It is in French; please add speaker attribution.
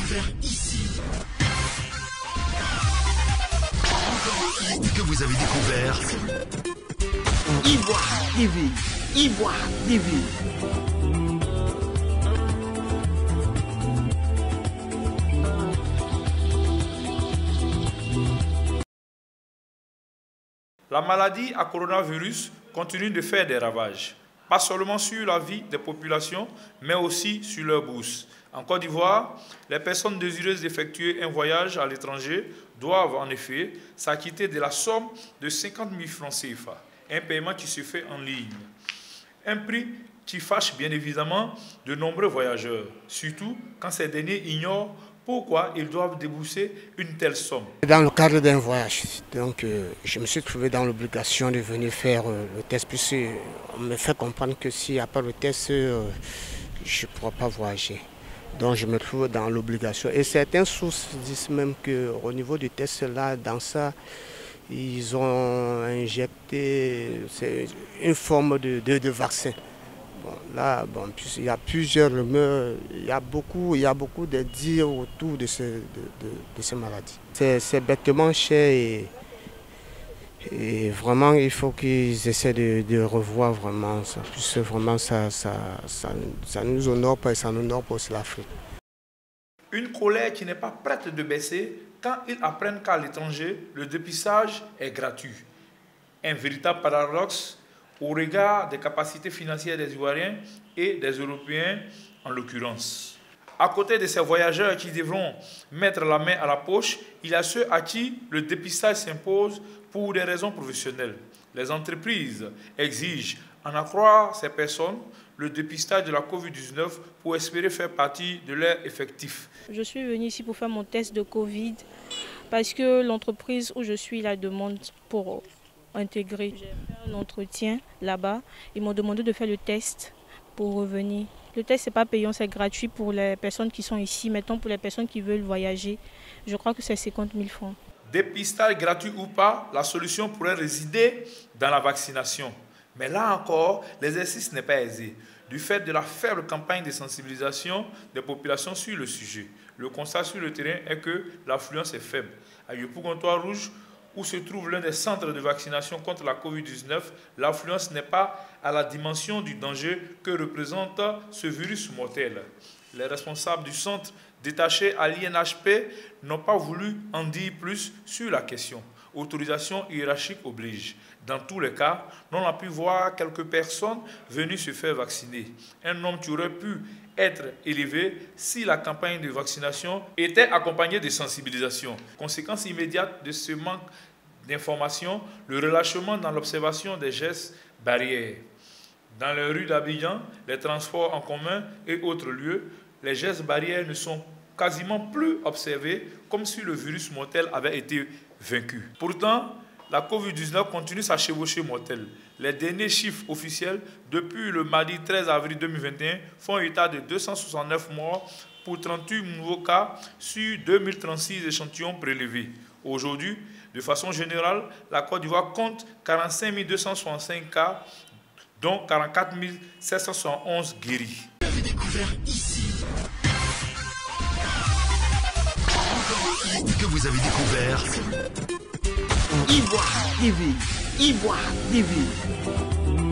Speaker 1: découvert ici. Que vous avez découvert Ivoire TV. Ivoire TV.
Speaker 2: La maladie à coronavirus continue de faire des ravages, pas seulement sur la vie des populations, mais aussi sur leurs bourses. En Côte d'Ivoire, les personnes désireuses d'effectuer un voyage à l'étranger doivent en effet s'acquitter de la somme de 50 000 francs CFA, un paiement qui se fait en ligne. Un prix qui fâche bien évidemment de nombreux voyageurs, surtout quand ces derniers ignorent pourquoi ils doivent débourser une telle somme.
Speaker 3: Dans le cadre d'un voyage, donc, je me suis trouvé dans l'obligation de venir faire le test, puisqu'on me fait comprendre que s'il n'y a pas le test, je ne pourrai pas voyager. Donc je me trouve dans l'obligation. Et certaines sources disent même qu'au niveau du test, là, dans ça, ils ont injecté une forme de vaccin. Bon, là, bon, il y a plusieurs rumeurs, il y a beaucoup de dires autour de ces maladies. C'est bêtement cher et vraiment il faut qu'ils essaient de revoir vraiment ça, puisque vraiment ça nous honore pas et ça nous honore pas aussi l'Afrique.
Speaker 2: Une colère qui n'est pas prête de baisser quand ils apprennent qu'à l'étranger, le dépistage est gratuit. Un véritable paradoxe au regard des capacités financières des Ivoiriens et des Européens en l'occurrence. À côté de ces voyageurs qui devront mettre la main à la poche, il y a ceux à qui le dépistage s'impose pour des raisons professionnelles. Les entreprises exigent, en accroître ces personnes, le dépistage de la Covid-19 pour espérer faire partie de leur effectif.
Speaker 4: Je suis venue ici pour faire mon test de Covid parce que l'entreprise où je suis la demande pour intégrer. J'ai fait un entretien là-bas. Ils m'ont demandé de faire le test pour revenir. Le test n'est pas payant, c'est gratuit pour les personnes qui sont ici. Mettons pour les personnes qui veulent voyager, je crois que c'est 50 000 francs.
Speaker 2: Dépistage gratuit ou pas, la solution pourrait résider dans la vaccination. Mais là encore, l'exercice n'est pas aisé. Du fait de la faible campagne de sensibilisation des populations sur le sujet, le constat sur le terrain est que l'affluence est faible. À Yopougontois-Rouge, où se trouve l'un des centres de vaccination contre la Covid-19, l'affluence n'est pas à la dimension du danger que représente ce virus mortel. Les responsables du centre détachés à l'INHP n'ont pas voulu en dire plus sur la question. Autorisation hiérarchique oblige. Dans tous les cas, on a pu voir quelques personnes venues se faire vacciner. Un nombre qui aurait pu être élevé si la campagne de vaccination était accompagnée de sensibilisation. Conséquence immédiate de ce manque d'information, le relâchement dans l'observation des gestes barrières. Dans les rues d'Abidjan, les transports en commun et autres lieux, les gestes barrières ne sont quasiment plus observés comme si le virus mortel avait été vaincu. Pourtant, la Covid-19 continue sa chevauchée mortelle. Les derniers chiffres officiels depuis le mardi 13 avril 2021 font état de 269 morts pour 38 nouveaux cas sur 2036 échantillons prélevés. Aujourd'hui, de façon générale, la Côte d'Ivoire compte 45 265 cas, dont 44 771 guéris.
Speaker 1: Vous avez découvert ici. Que vous avez découvert Ivoire TV. Ivoire TV.